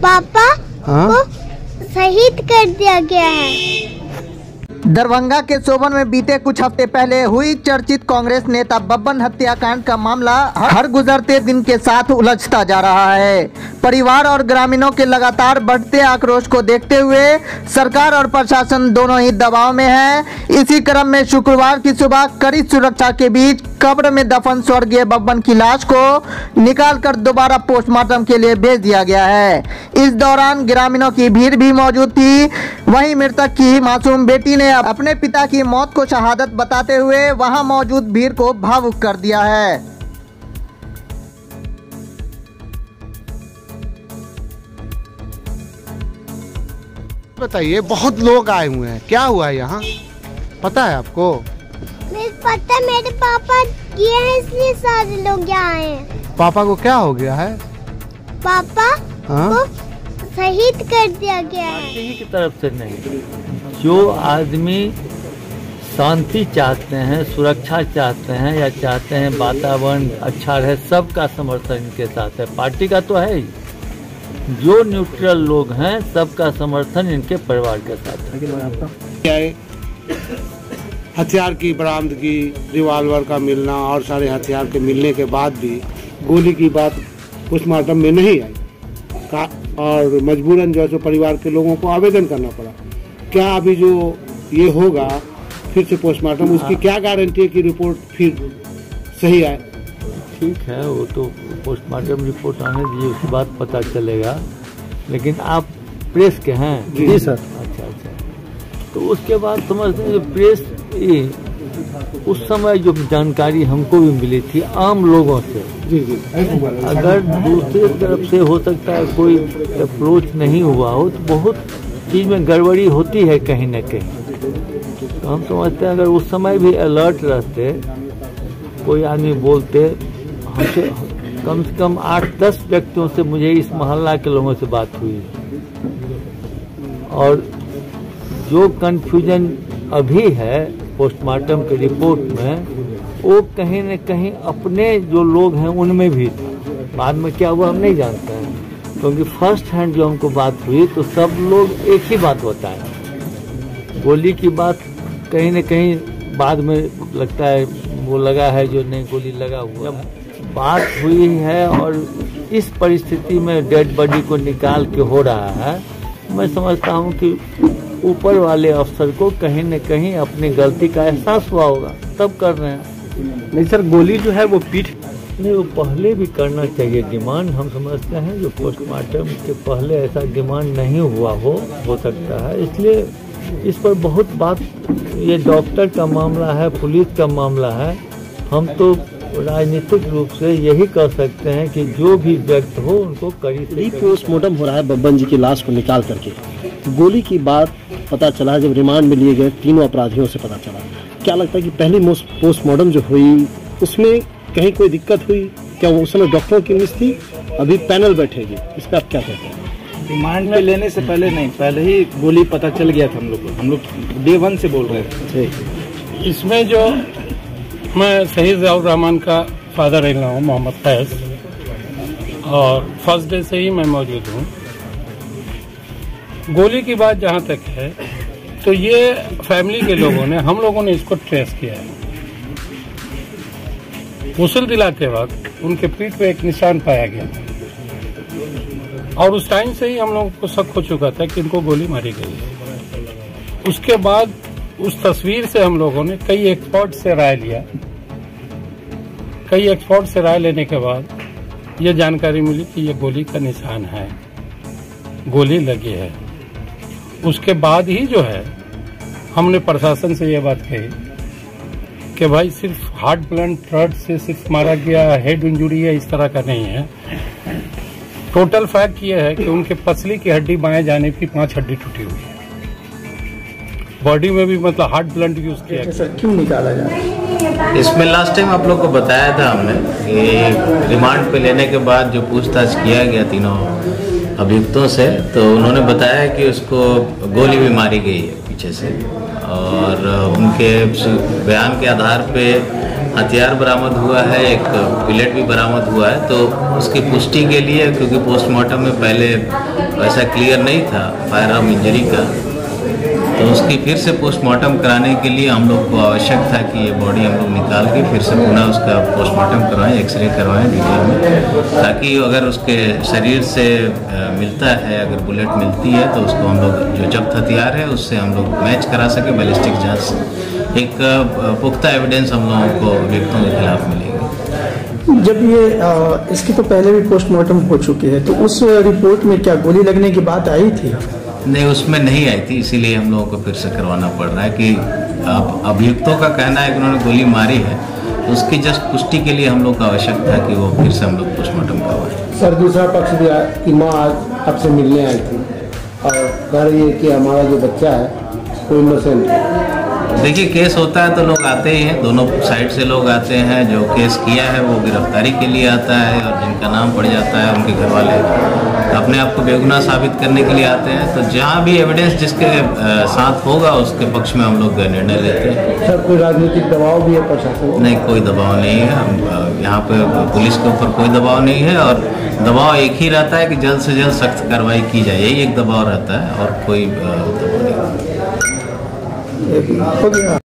पापा को शहीद कर दिया गया है। दरभंगा के सोबन में बीते कुछ हफ्ते पहले हुई चर्चित कांग्रेस नेता बब्बन हत्याकांड का मामला हर गुजरते दिन के साथ उलझता जा रहा है। परिवार और ग्रामीणों के लगातार बढ़ते आक्रोश को देखते हुए सरकार और प्रशासन दोनों ही दबाव में है। इसी क्रम में शुक्रवार की सुबह कड़ी सुरक्षा के बीच कब्र में दफन स्वर्गीय बब्बन की लाश को निकालकर दोबारा पोस्टमार्टम के लिए भेज दिया गया है। इस दौरान ग्रामीणों की भीड़ भी मौजूद थी। वहीं मृतक की मासूम बेटी ने अपने पिता की मौत को शहादत बताते हुए वहां मौजूद भीड़ को भावुक कर दिया है। बताइए, बहुत लोग आए हुए हैं, क्या हुआ है यहाँ, पता है आपको? पता, मेरे पापा किए हैं इसलिए सारे लोग यहाँ आए हैं। पापा को क्या हो गया है? पापा को शहीद कर दिया गया है। पार्टी की तरफ से नहीं, जो आदमी शांति चाहते हैं, सुरक्षा चाहते हैं या चाहते हैं वातावरण अच्छा रहे, सबका समर्थन इनके साथ है। पार्टी का तो है ही, जो न्यूट्रल लोग हैं सबका समर्थन इनके परिवार के साथ है। हथियार की बरामदगी, रिवॉल्वर का मिलना और सारे हथियार के मिलने के बाद भी गोली की बात पोस्टमार्टम में नहीं आई और मजबूरन जो है परिवार के लोगों को आवेदन करना पड़ा। क्या अभी जो ये होगा फिर से पोस्टमार्टम, उसकी क्या गारंटी है कि रिपोर्ट फिर सही आए? ठीक है, वो तो पोस्टमार्टम रिपोर्ट आने दीजिए, उसके बाद पता चलेगा। लेकिन आप प्रेस के हैं? जी सर। अच्छा, तो उसके बाद समझते हैं प्रेस उस समय जो जानकारी हमको भी मिली थी आम लोगों से, अगर दूसरी तरफ से हो सकता है कोई अप्रोच नहीं हुआ हो तो बहुत चीज में गड़बड़ी होती है कहीं न कहीं। तो हम समझते हैं अगर उस समय भी अलर्ट रहते, कोई आदमी बोलते, हमसे कम से कम 8-10 व्यक्तियों से मुझे इस मोहल्ला के लोगों से बात हुई और जो कंफ्यूजन अभी है पोस्टमार्टम के रिपोर्ट में, वो कहीं न कहीं अपने जो लोग हैं उनमें भी था। बाद में क्या हुआ हम नहीं जानते हैं, क्योंकि फर्स्ट हैंड जो हमको बात हुई तो सब लोग एक ही बात बताए। गोली की बात कहीं न कहीं बाद में लगता है वो लगा है जो नहीं गोली लगा हुआ। बात हुई है और इस परिस्थिति में डेड बॉडी को निकाल के हो रहा है, मैं समझता हूँ कि ऊपर वाले अफसर को कहीं न कहीं अपनी गलती का एहसास हुआ होगा, तब कर रहे हैं। नहीं सर, गोली जो है वो पीठ नहीं, वो पहले भी करना चाहिए डिमांड। हम समझते हैं जो पोस्टमार्टम के पहले ऐसा डिमांड नहीं हुआ हो सकता है, इसलिए इस पर बहुत बात, ये डॉक्टर का मामला है, पुलिस का मामला है। हम तो राजनीतिक रूप से यही कर सकते हैं कि जो भी व्यक्ति हो उनको कड़ी से पोस्टमार्टम हो रहा है बब्बन जी की लाश को निकाल करके। गोली की बात पता चला जब रिमांड में लिए गए तीनों अपराधियों से पता चला। क्या लगता है कि पहली पोस्टमार्टम जो हुई उसमें कहीं कोई दिक्कत हुई क्या? वो उस समय डॉक्टरों की मिस थी, अभी पैनल बैठेगी, इस पर आप क्या कहते हैं? रिमांड में लेने से पहले नहीं, पहले ही गोली पता चल गया था हम लोग को। हम लोग डे 1 से बोल रहे थे। इसमें जो मैं शहीद ज़ियाउर रहमान का फादर रहा हूँ, मोहम्मद फैज़, और फर्स्ट डे से ही मैं मौजूद हूँ। गोली की बात जहाँ तक है तो ये फैमिली के लोगों ने, हम लोगों ने इसको ट्रेस किया है। गुस्ल दिलाते वक्त उनके पीठ पे एक निशान पाया गया और उस टाइम से ही हम लोगों को शक हो चुका था कि इनको गोली मारी गई है। उसके बाद उस तस्वीर से हम लोगों ने कई एक्सपर्ट से राय लिया। कई एक्सपर्ट से राय लेने के बाद ये जानकारी मिली कि ये गोली का निशान है, गोली लगी है। उसके बाद ही जो है हमने प्रशासन से ये बात कही कि भाई सिर्फ हार्ट ब्लंट थ्रड से सिर्फ मारा गया, हेड इंजुरी है, इस तरह का नहीं है। टोटल फैक्ट ये है कि उनके पसली की हड्डी बाएं जाने की 5 हड्डी टूटी हुई है। बॉडी में भी मतलब हार्ट ब्लंट यूज किया। सर क्यों निकाला जा रहा है? इसमें लास्ट टाइम आप लोग को बताया था हमने कि रिमांड पे लेने के बाद जो पूछताछ किया गया तीनों अभियुक्तों से, तो उन्होंने बताया कि उसको गोली भी मारी गई है पीछे से, और उनके बयान के आधार पे हथियार बरामद हुआ है, एक बुलेट भी बरामद हुआ है। तो उसकी पुष्टि के लिए, क्योंकि पोस्टमार्टम में पहले वैसा क्लियर नहीं था फायर आर्म इंजरी का, तो उसकी फिर से पोस्टमार्टम कराने के लिए हम लोग को आवश्यक था कि ये बॉडी हम लोग निकाल के फिर से पुनः उसका पोस्टमार्टम करवाएं, एक्सरे करवाएं डिटेल में, ताकि अगर उसके शरीर से मिलता है, अगर बुलेट मिलती है तो उसको हम लोग जो जब्त हथियार है उससे हम लोग मैच करा सके बैलिस्टिक जांच से। एक पुख्ता एविडेंस हम लोगों को अभियुक्तों के खिलाफ मिलेगी। जब ये इसकी तो पहले भी पोस्टमार्टम हो चुकी है, तो उस रिपोर्ट में क्या गोली लगने की बात आई थी? नहीं, उसमें नहीं आई थी, इसीलिए हम लोगों को फिर से करवाना पड़ रहा है कि अब अभियुक्तों का कहना है कि उन्होंने गोली मारी है, तो उसकी जस्ट पुष्टि के लिए हम लोग का आवश्यक था कि वो फिर से हम लोग पोस्टमार्टम करवाएं। सर, दूसरा पक्ष भी की माँ आज आपसे मिलने आई थी और कह रही है कि हमारा जो बच्चा है वो इनोसेंट है। देखिए, केस होता है तो लोग आते ही हैं, दोनों साइड से लोग आते हैं। जो केस किया है वो गिरफ्तारी के लिए आता है, और जिनका नाम पड़ जाता है उनके घर वाले अपने आप को बेगुनाह साबित करने के लिए आते हैं। तो जहाँ भी एविडेंस जिसके साथ होगा उसके पक्ष में हम लोग निर्णय लेते हैं। सर, कोई राजनीतिक दबाव भी है प्रशासन? नहीं, कोई दबाव नहीं है। यहाँ पे पुलिस के ऊपर कोई दबाव नहीं है, और दबाव एक ही रहता है कि जल्द से जल्द सख्त कार्रवाई की जाए, यही एक दबाव रहता है और कोई दबाव नहीं। हो गया।